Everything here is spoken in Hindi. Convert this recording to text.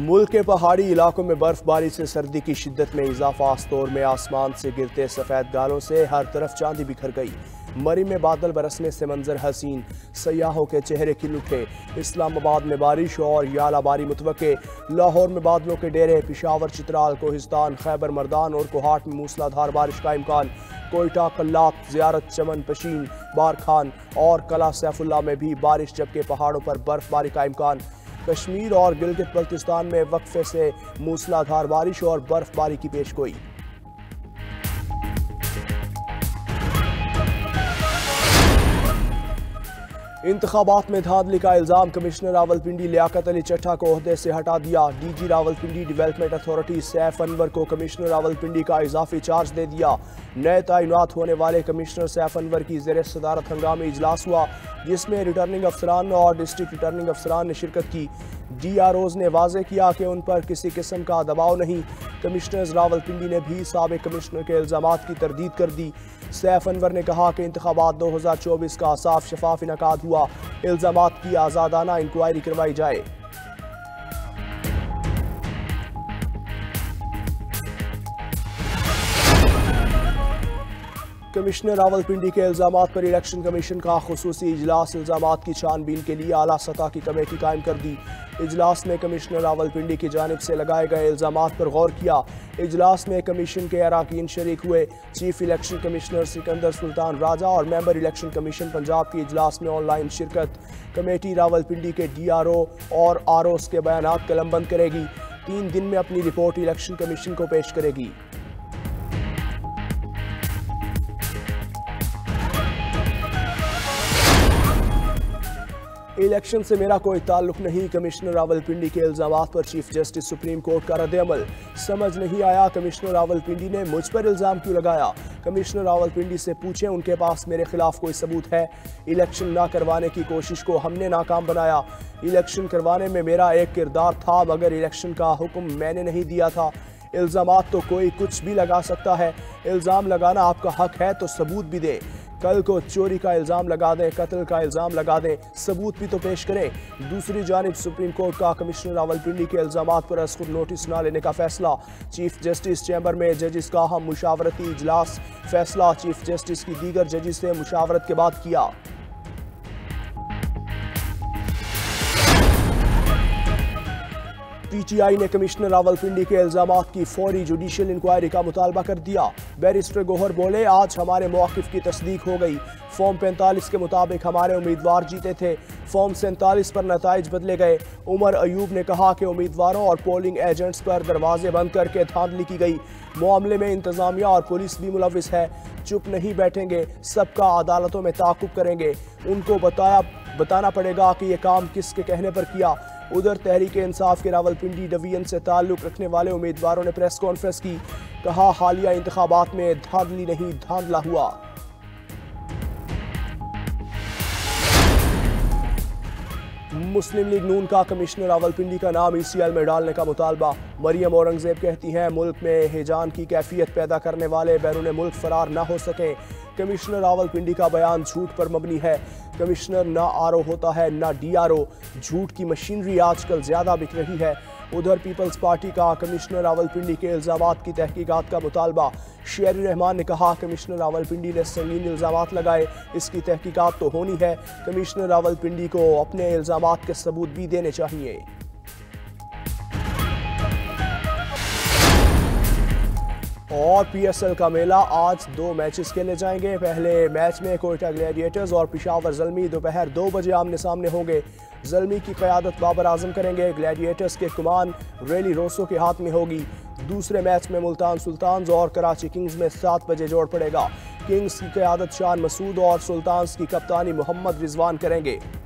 मुल्क के पहाड़ी इलाकों में बर्फबारी से सर्दी की शिद्दत में इजाफा। आस्तोर में आसमान से गिरते सफ़ेद गालों से हर तरफ चांदी बिखर गई। मरी में बादल बरसने से मंजर हसीन, सयाहों के चेहरे खिल उठे। इस्लामाबाद में बारिश और यालाबारी मुतवक्के। लाहौर में बादलों के डेरे। पिशावर, चित्राल, कोहिस्तान, खैबर मर्दान और कोहाट में मूसलाधार बारिश का इम्कान। कोयटा, कल्लात, ज़ियारत, चमन, पशीन, बारखान और कला सैफुल्ला में भी बारिश, जबकि पहाड़ों पर बर्फबारी का इम्कान। कश्मीर और गिलगित बल्तिस्तान में वक्फे से मूसलाधार बारिश और बर्फबारी की पेशगोई। इंतखाबात में धांधली का इल्जाम। कमिश्नर रावलपिंडी लियाकत अली चट्ठा को ओहदे से हटा दिया। DG Rawalpindi development authority Saif Anwar को कमिश्नर रावलपिंडी का इजाफी चार्ज दे दिया। नए तैनात होने वाले कमिश्नर सैफ अनवर की ज़ेर सदारत हंगामी इजलास हुआ, जिसमें रिटर्निंग अफसरान और डिस्ट्रिक्ट रिटर्निंग अफसरान ने शिरकत की। DROs ने वाजे किया कि उन पर किसी किस्म का दबाव नहीं। कमिश्नर रावलपिंडी ने भी साबिक कमिश्नर के इल्जामात की तरदीद कर दी। सैफ अनवर ने कहा कि इंतखाबात 2024 का साफ शफाफ इनकाद हुआ। इल्जामात की आज़ादाना इंक्वायरी करवाई जाए। कमिश्नर रावलपिंडी के इल्जामात पर इलेक्शन कमीशन का खुसूसी इजलास। इल्जामात की छानबीन के लिए आला सतह की कमेटी कायम कर दी। इजलास में कमिश्नर रावलपिंडी की जानिब से लगाए गए इल्जामात पर गौर किया। इजलास में कमीशन के अराकीन शरीक हुए। Chief election commissioner Sikandar Sultan Raja और मेंबर इलेक्शन कमीशन पंजाब की इजलास में ऑनलाइन शिरकत। कमेटी रावलपिंडी के DRO और ROs के बयानात कलमबंद करेगी। 3 दिन में अपनी रिपोर्ट इलेक्शन कमीशन को पेश करेगी। इलेक्शन से मेरा कोई ताल्लुक नहीं। कमिश्नर रावलपिंडी के इल्जामात पर चीफ जस्टिस सुप्रीम कोर्ट का रद्द-ए-अमल। समझ नहीं आया कमिश्नर रावलपिंडी ने मुझ पर इल्जाम क्यों लगाया। कमिश्नर रावलपिंडी से पूछें उनके पास मेरे खिलाफ कोई सबूत है। इलेक्शन ना करवाने की कोशिश को हमने नाकाम बनाया। इलेक्शन करवाने में मेरा एक किरदार था, मगर इलेक्शन का हुक्म मैंने नहीं दिया था। इल्जामात तो कोई कुछ भी लगा सकता है। इल्ज़ाम लगाना आपका हक है तो सबूत भी दे। कल को चोरी का इल्ज़ाम लगा दें, कत्ल का इल्ज़ाम लगा दें, सबूत भी तो पेश करें। दूसरी जानिब सुप्रीम कोर्ट का कमिश्नर रावलपिंडी के इल्ज़ामात पर खुद नोटिस न लेने का फैसला। चीफ जस्टिस चैम्बर में जजिस का हम मुशावरती इजलास। फैसला चीफ जस्टिस की दीगर जजिस से मुशावरत के बाद किया। PTI ने कमिश्नर रावलपिंडी के इल्जामात की फौरी जुडिशियल इंक्वायरी का मुतालबा कर दिया। बैरिस्टर गोहर बोले, आज हमारे मौक़िफ़ की तस्दीक हो गई। फॉर्म 45 के मुताबिक हमारे उम्मीदवार जीते थे। फॉर्म 47 पर नताइज बदले गए। उमर अयूब ने कहा कि उम्मीदवारों और पोलिंग एजेंट्स पर दरवाजे बंद करके धांधली की गई। मामले में इंतजामिया और पुलिस भी मुलविस है। चुप नहीं बैठेंगे, सबका अदालतों में ताक़ुब करेंगे। उनको बताना पड़ेगा कि ये काम किसके कहने पर किया। उधर तहरीक इंसाफ के रावलपिंडी डिवीजन से ताल्लुक़ रखने वाले उम्मीदवारों ने प्रेस कॉन्फ्रेंस की। कहा, हालिया इंतखाबात में धांधली नहीं, धांधला हुआ। मुस्लिम लीग नून का कमिश्नर रावलपिंडी का नाम ECL में डालने का मुतालबा। मरियम औरंगजेब कहती हैं, मुल्क में हिजान की कैफियत पैदा करने वाले बैरून मुल्क फरार न हो सकें। कमिश्नर रावलपिंडी का बयान झूठ पर मबनी है। कमिश्नर ना RO होता है ना DRO। झूठ की मशीनरी आजकल ज़्यादा बिक रही है। उधर पीपल्स पार्टी का कमिश्नर रावलपिंडी के इल्ज़ामात की तहकीकात का मुतालबा। शेर रहमान ने कहा, कमिश्नर रावलपिंडी ने संगीन इल्ज़ामात लगाए, इसकी तहकीकात तो होनी है। कमिश्नर रावलपिंडी को अपने इल्ज़ामात के सबूत भी देने चाहिए। और PSL का मेला आज 2 मैचेस खेले जाएंगे। पहले मैच में कोयटा ग्लैडिएटर्स और पिशावर ज़ल्मी दोपहर 2 बजे आमने सामने होंगे। ज़ल्मी की क़यादत बाबर आजम करेंगे। ग्लैडिएटर्स के कमान रेली रोसो के हाथ में होगी। दूसरे मैच में मुल्तान सुल्तान्स और कराची किंग्स में 7 बजे जोड़ पड़ेगा। किंग्स की क़यादत शान मसूद और सुल्तान्स की कप्तानी मोहम्मद रिजवान करेंगे।